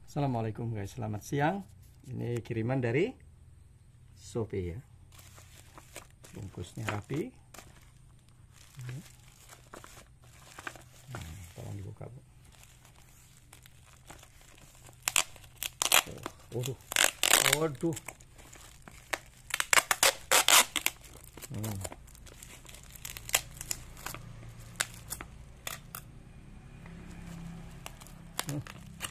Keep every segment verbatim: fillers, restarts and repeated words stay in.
Assalamualaikum guys, selamat siang. Ini kiriman dari Shopee ya. Bungkusnya rapi. Nah, tolong dibuka, Bu. Waduh, waduh. Hmm. Hmm.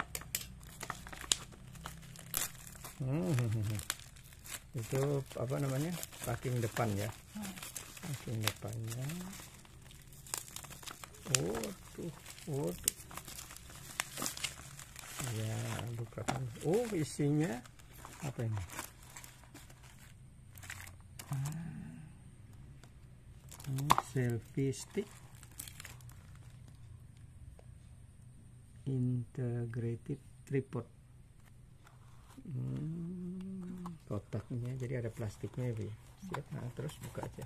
Hmm. Itu apa namanya, packing depan ya, packing depannya. Waduh, waduh. Ya, bukakan. Oh, isinya apa ini? Hmm, selfie stick integrated tripod. Hmm, kotaknya jadi ada plastiknya ya, siap. Nah, terus buka aja.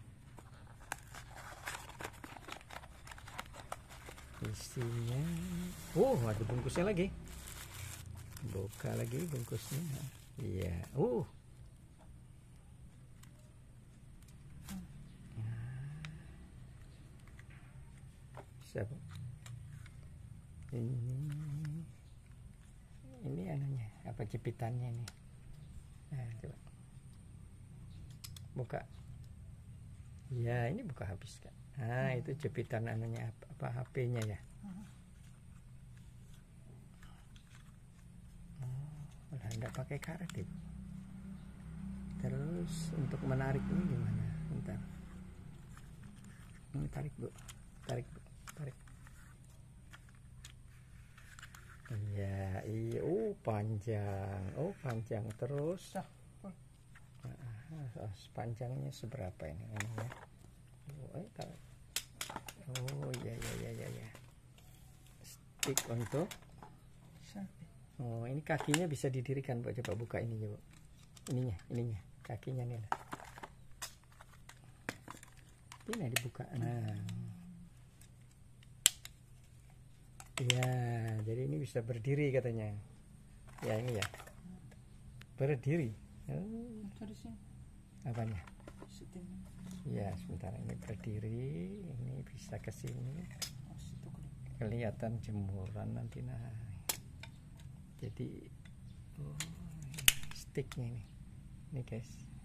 Isinya, oh ada bungkusnya lagi. Buka lagi bungkusnya. Iya, uh siapa ini? Ini anunya apa, jepitannya nih? Nah, coba buka. Ya, ini buka habis kan. Nah, itu jepitan anunya apa, H P-nya ya. Oh, udah enggak pakai karet itu. Terus untuk menariknya gimana? Bentar. Ini tarik, Bu. Tarik, Bu. Tarik. Iya, iya. Oh, panjang. Oh, panjang terus. Nah, panjangnya seberapa ini? Ya. Oh, eh, oh, iya, iya, iya, iya, iya. Stick untuk. Oh, ini kakinya bisa didirikan, Bu. Coba buka ini, Bu. Ininya, ininya, kakinya nih. Ini dibuka. Nah. Ya, jadi ini bisa berdiri katanya. Ya, ini ya. Berdiri. Oh. Apanya? Ya, sebentar, ini berdiri, ini bisa ke sini. Kelihatan jemuran nanti. Nah. Jadi oh, sticknya ini. Ini, guys.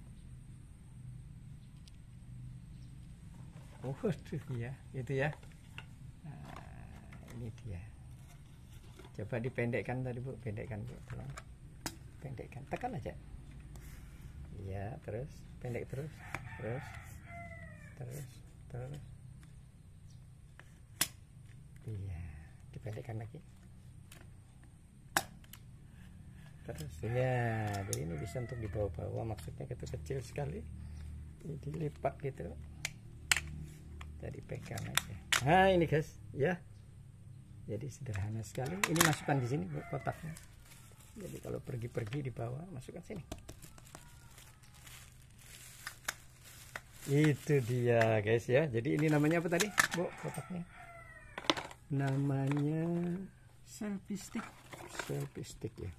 Oh, tuh ya, itu ya. Nah, ini dia. Coba dipendekkan tadi, Bu. Pendekkan, Bu. Tolong. Pendekkan. Tekan aja. Iya, terus pendek terus. Terus. Terus, terus. Iya, dipendekkan lagi. Terus ya, jadi ini bisa untuk dibawa-bawa, maksudnya itu kecil sekali. Ini dilipat gitu. Jadi pegang aja. Nah, ini guys, ya. Jadi sederhana sekali. Ini masukkan di sini, Bu, kotaknya. Jadi kalau pergi-pergi dibawa, masukkan sini. Itu dia, guys ya. Jadi ini namanya apa tadi, Bu, kotaknya? Namanya selfie stick. Selfie stick ya.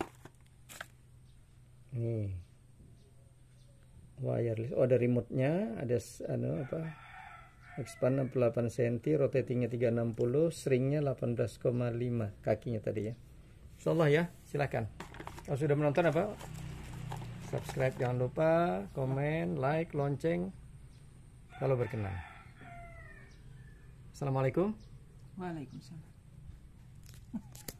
Nih. Wireless. Oh, ada remote-nya, ada anu apa? Expand enam puluh delapan sentimeter, rotatingnya tiga ratus enam puluh, stringnya delapan belas koma lima kakinya tadi ya. Insyaallah ya, silakan. Kalau sudah menonton apa? Subscribe jangan lupa, komen, like, lonceng kalau berkenan. Assalamualaikum. Waalaikumsalam.